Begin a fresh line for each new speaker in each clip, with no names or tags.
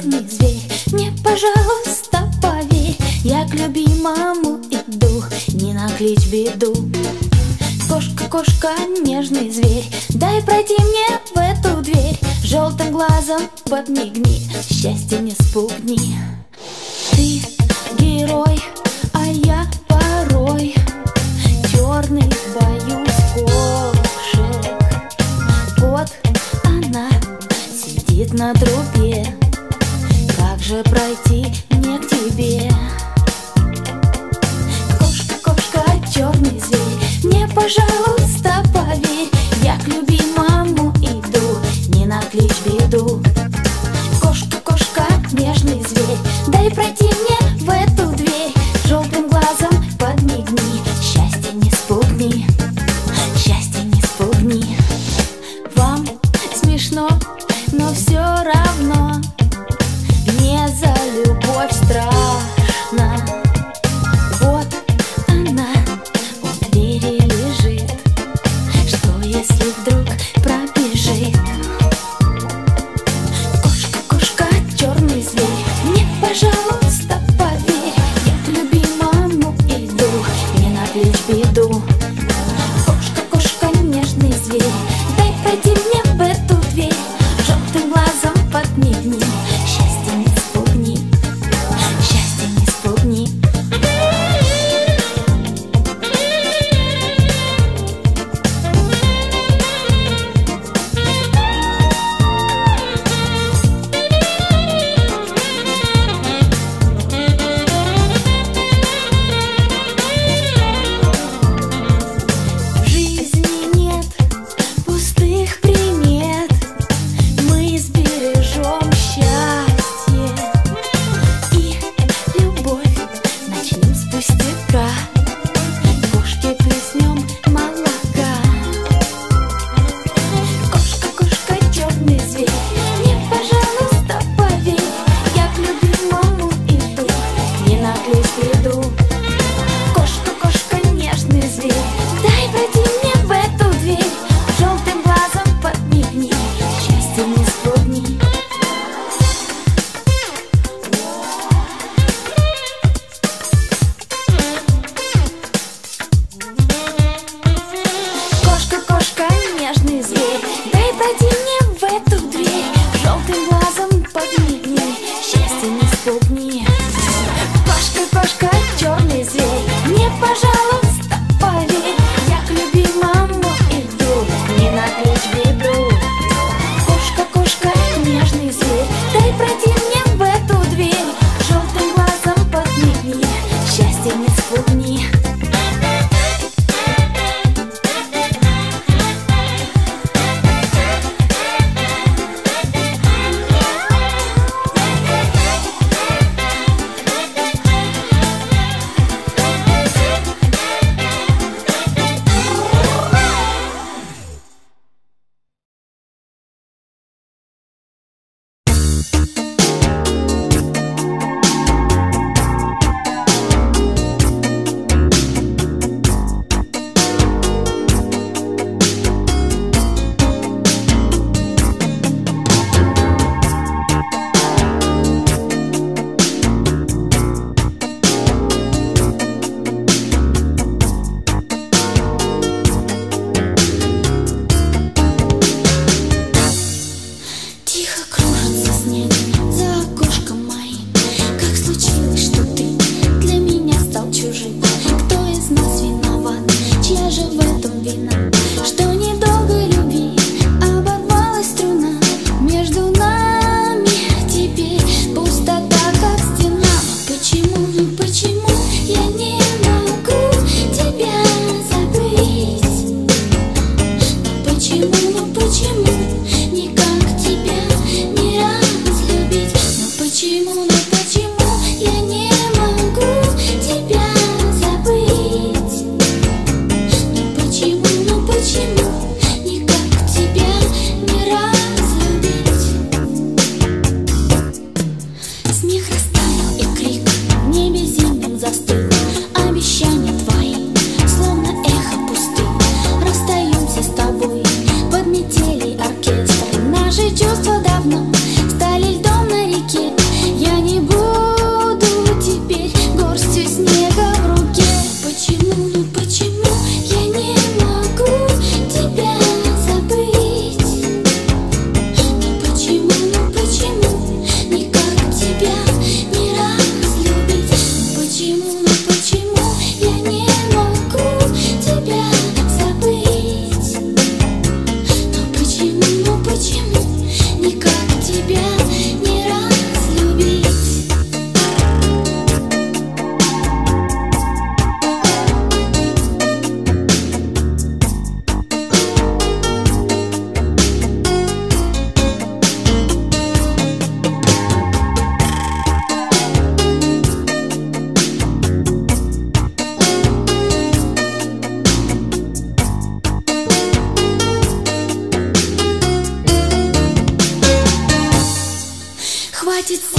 черный зверь, мне, пожалуйста, поверь, я к любимому иду, не накличь беду. Кошка, кошка, нежный зверь, дай пройти мне в эту дверь, желтым глазом подмигни, счастье не спугни. Ты герой, а я порой черный, боюсь кошек. Вот она сидит на трубе, как же пройти мне к тебе? Кошка, кошка, черный зверь, мне, пожалуйста, поверь, я к любимому иду, не накличь беду. Кошка, кошка, нежный зверь, дай пройти мне в эту дверь, желтым глазом подмигни, счастье не спугни, счастье не спугни. Вам смешно, но все равно мне за любовь страшно. Вот она у двери лежит, что если вдруг пробежит? Кошка, кошка, черный зверь, мне, пожалуйста, поверь, я к любимому иду, не накличь беду. Кошка, кошка, нежный зверь, дай пройти мне в эту дверь, желтым глазом подмигни, счастье не спугни, счастье не спугни. В жизни нет пустых примет, мы сбережем счастье и любовь начнем с пустяка, кошке плеснем молока. Кошка, кошка, черный зверь, мне, пожалуйста, поверь, я к любимому иду, не накличь беду. Кошка, кошка, нежный зверь, дай пройти мне в эту дверь, желтым глазом подмигни, счастье не спугни. Кошка, кошка, нежный зверь, дай пройти мне в эту дверь, желтым глазом подмигни, счастье не спугни. Кошка, кошка, черный зверь, мне, пожалуйста, поверь, я к любимому иду, не накличь беду. Кошка, кошка, нежный зверь, дай пройти мне в эту дверь, желтым глазом подмигни, счастье не спугни. Тихо кружится снег за окошком моим, как случилось, что ты для меня стал чужим? Кто из нас виноват, чья же в этом вина, что недолго любви оборвалась струна, между нами теперь пустота, как стена. Но почему я не могу тебя забыть? Но почему никак тебя не разлюбить? Но почему я не могу тебя забыть? Но почему никак тебя не разлюбить? Смех растаял и крик в небе зимнем застыл, обещания твои словно эхо пустых. Расстаемся с тобой под метели оркестра, наши чувства давно стали льдом на реке.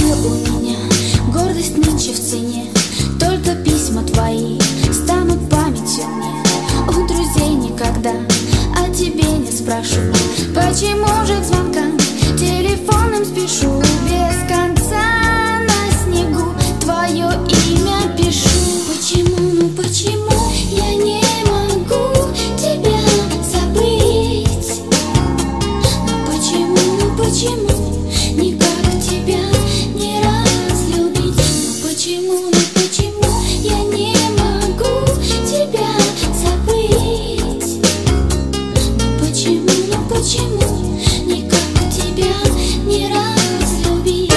ты у меня, гордость нынче в цене. Только письма твои станут памятью мне. У друзей никогда о тебе не спрошу, почему же к звонкам телефоном спешу. Без конца на снегу твое имя пишу. Почему, ну почему я не могу тебя забыть? Ну почему никак тебя не разлюбить? Ну почему я не могу тебя забыть? Ну почему никак тебя не разлюбить?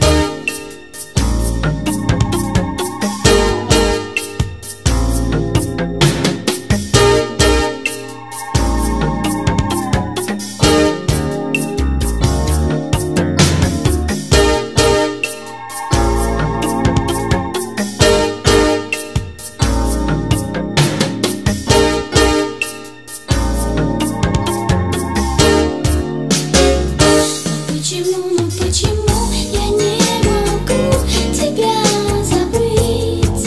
Почему я не могу тебя забыть?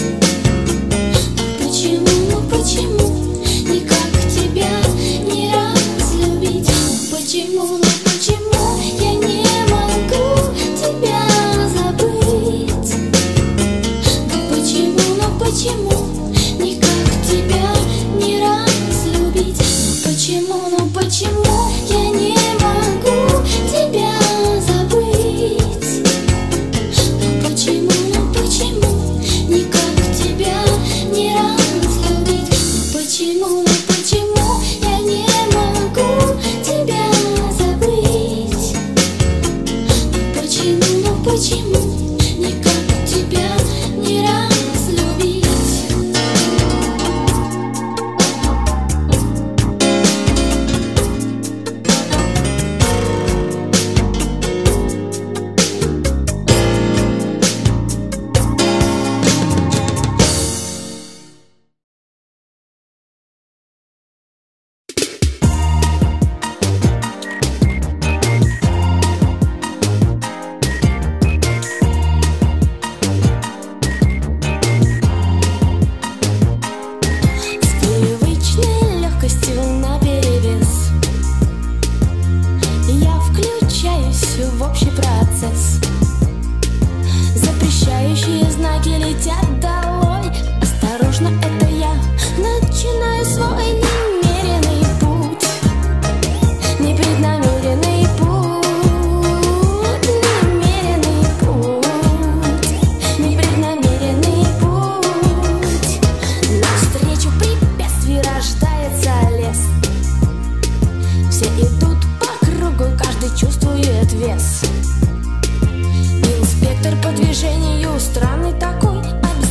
Почему никак тебя не разлюбить? Почему я не могу тебя забыть? Почему никак тебя не разлюбить? Почему я не могу тебя забыть? Почему никак тебя не разлюбить? Почему я не могу тебя забыть? Почему никак тебя не разлюбить? В общий процесс запрещающие знаки летят долой. Осторожно, это я начинаю свой немеренный путь, непреднамеренный путь, немеренный путь, непреднамеренный путь. Навстречу препятствий рождается лес. Все идут по кругу, каждый чувствует вес. Инспектор по движению странный такой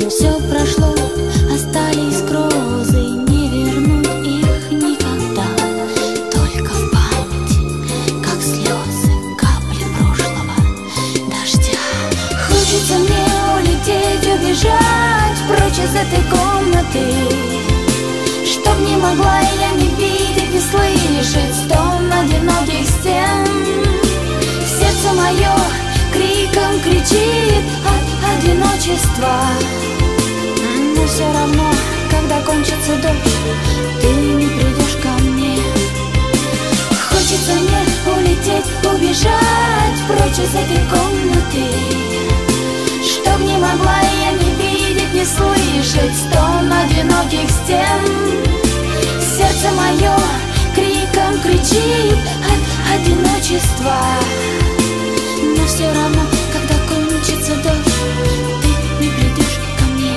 Все прошло, остались грозы, не вернуть их никогда. Только в память, как слезы, капли прошлого дождя. Хочется мне улететь, убежать прочь из этой комнаты, чтоб не могла я не видеть, не слышать стон одиноких стен. Сердце мое криком кричит от одиночества, но все равно, когда кончится дождь, ты не придешь ко мне. Хочется мне улететь, убежать прочь из этой комнаты, чтоб не могла я не видеть, не слышать стон одиноких стен. Сердце мое криком кричит от одиночества, но все равно, когда кончится дождь, ты не придешь ко мне.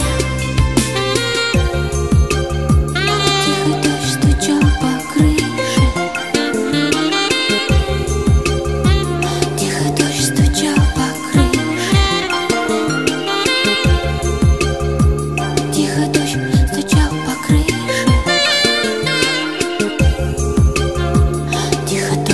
Тихо дождь стучал по крыше, тихо дождь стучал по крыше, тихо дождь стучал по крыше, тихо дождь.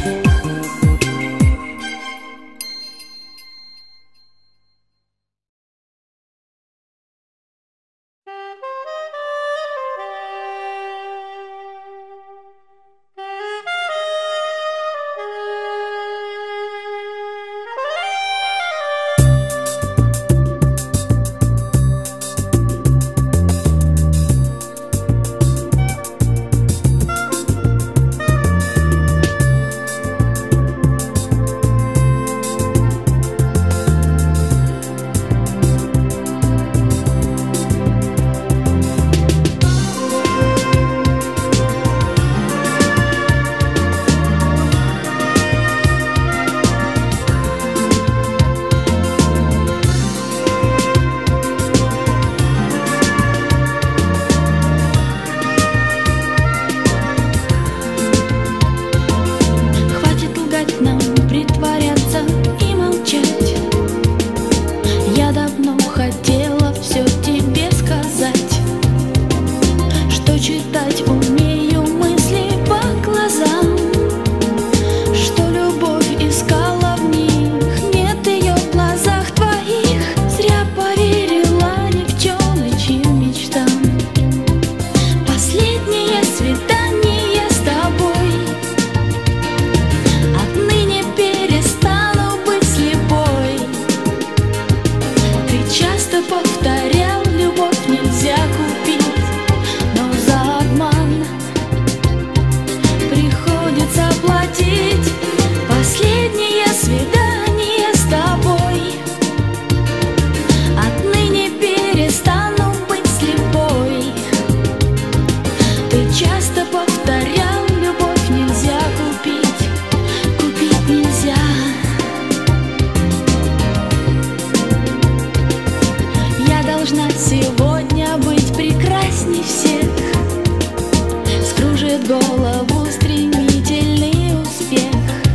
Сегодня быть прекрасней всех, скружит голову стремительный успех,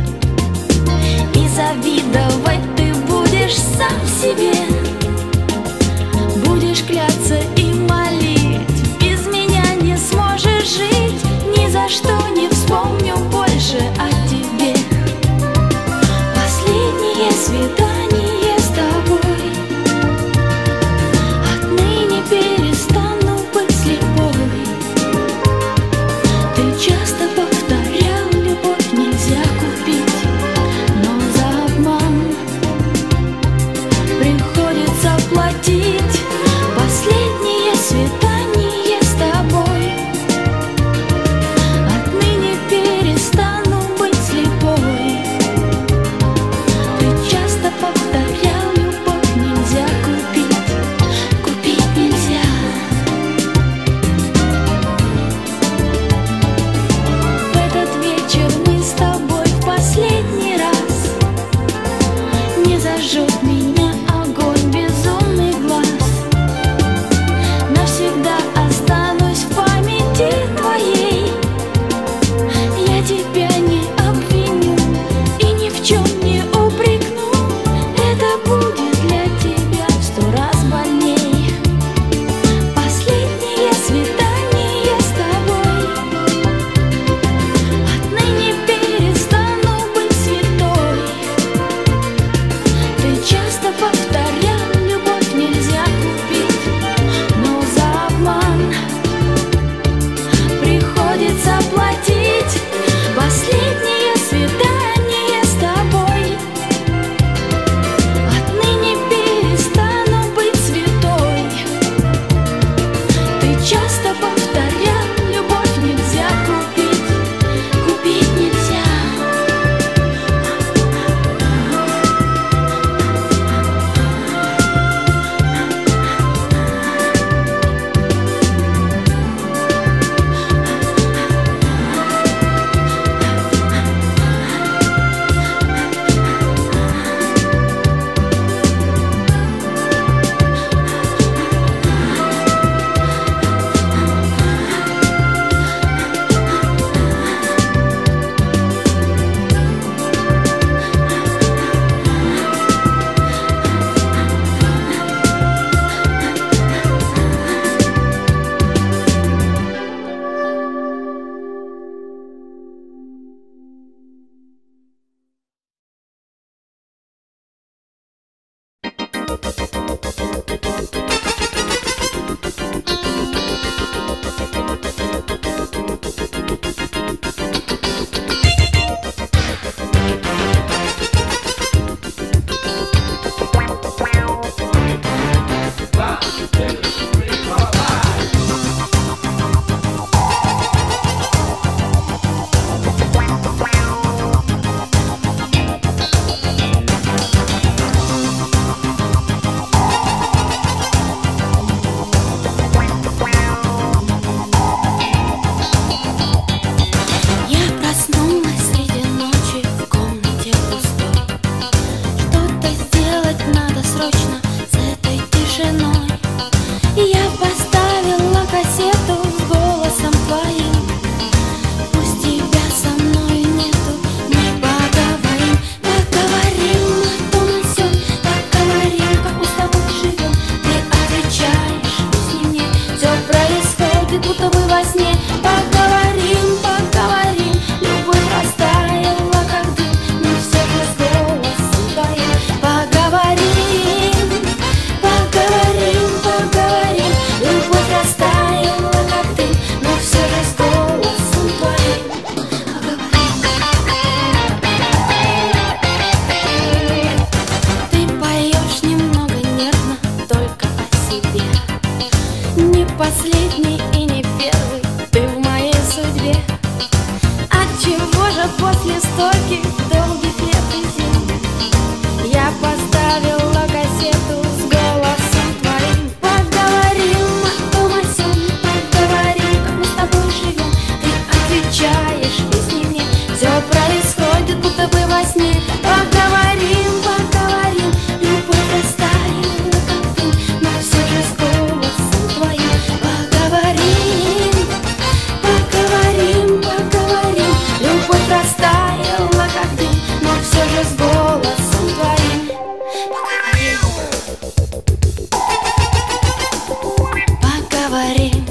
и завидовать ты будешь сам себе, будешь кляться и молить, без меня не сможешь жить, ни за что не вспомню больше о тебе. Последнее свидание с тобой, перестану быть слепой. Ты часто повторял, любовь нельзя купить, но за обман приходится Поговорим, поговорим, любовь растаяла, как дым, но все же с голосом твоим. Поговорим, поговорим, поговорим, любовь растаяла, как дым, но все же с голосом твоим. Поговорим.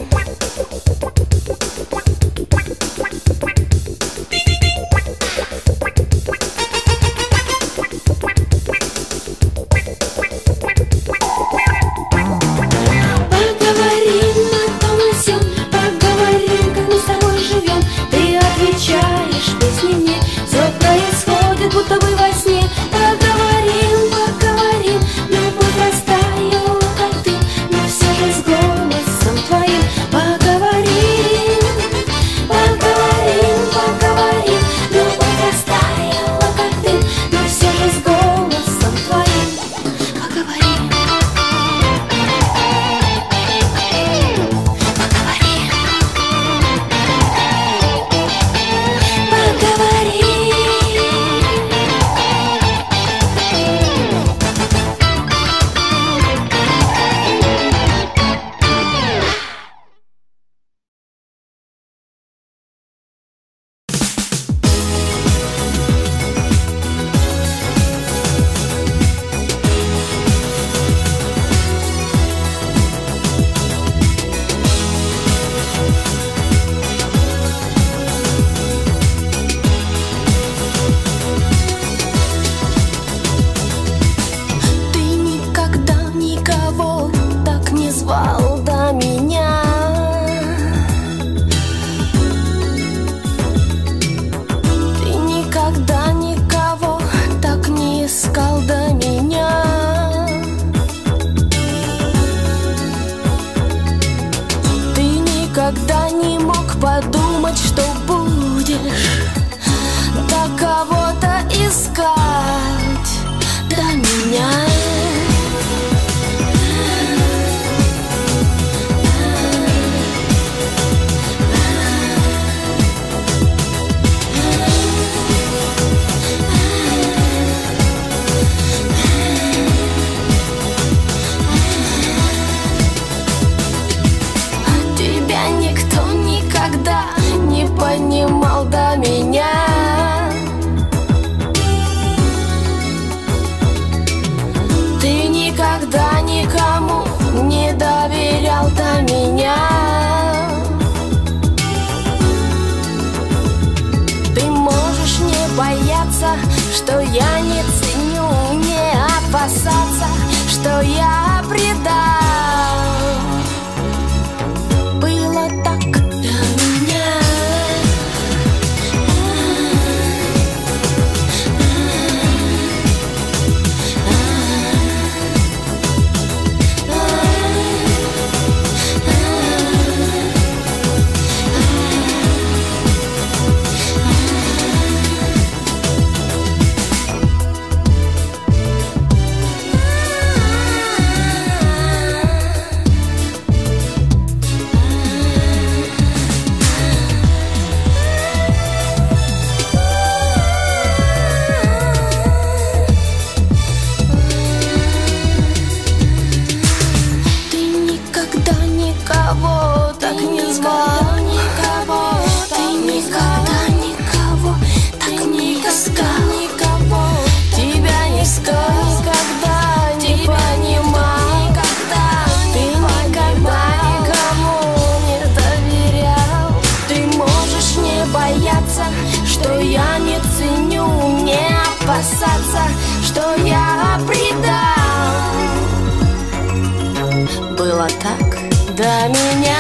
Будто бы во сне. Поговорим, поговорим, любовь растаяла, как дым, но все же с голосом твоим. Поговорим, поговорим, поговорим, любовь растаяла, как дым, но все же с голосом твоим. Поговорим, поговорим. Звал до меня. Ты никогда никого так не искал до меня. Ты никогда не мог подумать, что будешь до кого-то искать до меня. Понимал до меня. Ты никогда никому не доверял до меня. Ты можешь не бояться, что я не ценю, не опасаться, что я предал. Было так до меня. Что я не ценю, не опасаться, что я предал. Было так до меня.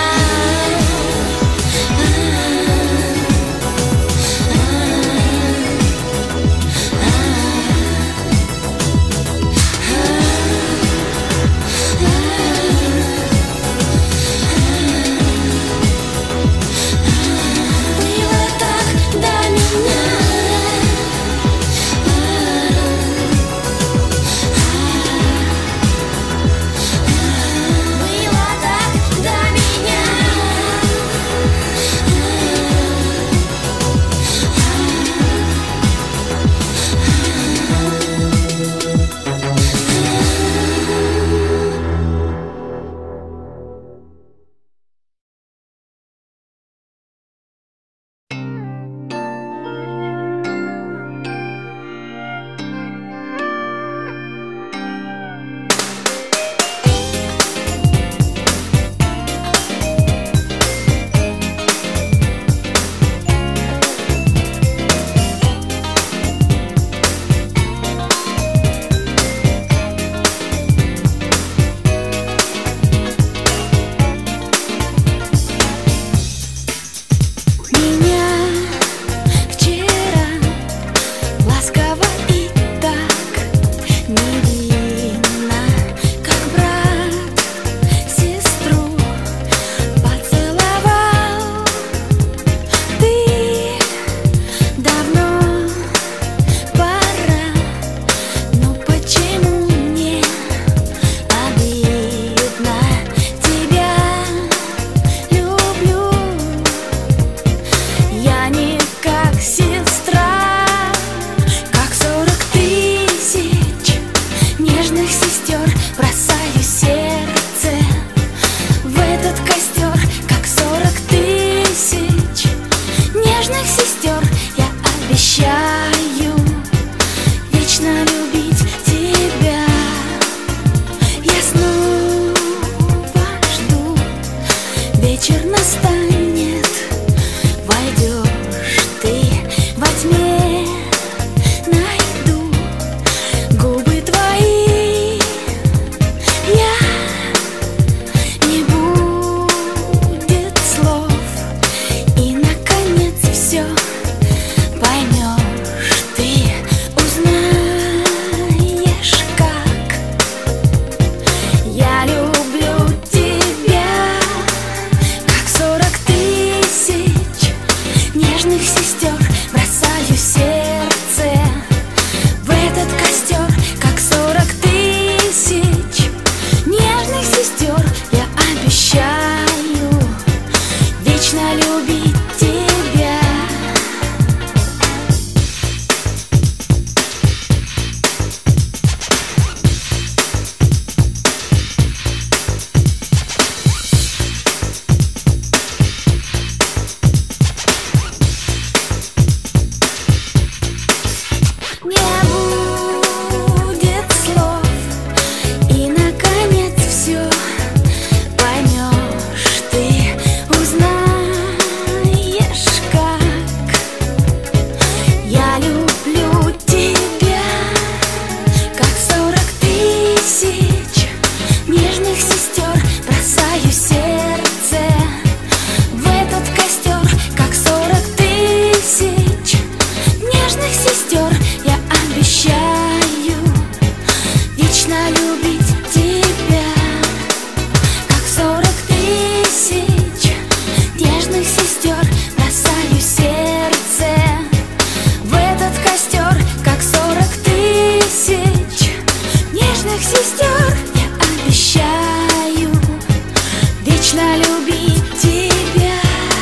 вечно любить тебя, как 40 тысяч нежных сестер. Бросаю сердце в этот костер, как 40 тысяч нежных сестер. Я обещаю вечно любить тебя.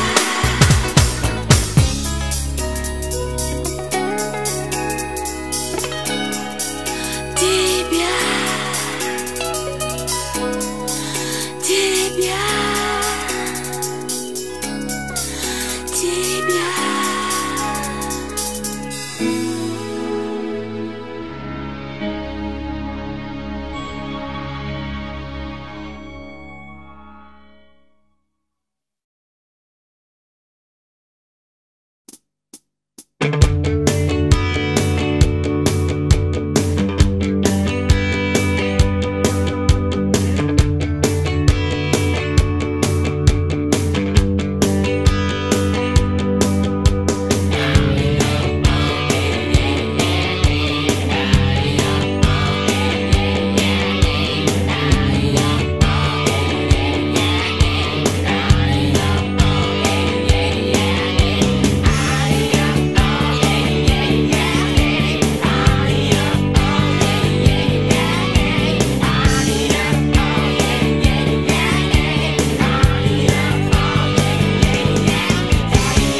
Тебя, тебя, тебя.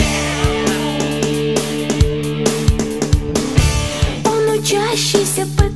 Учащийся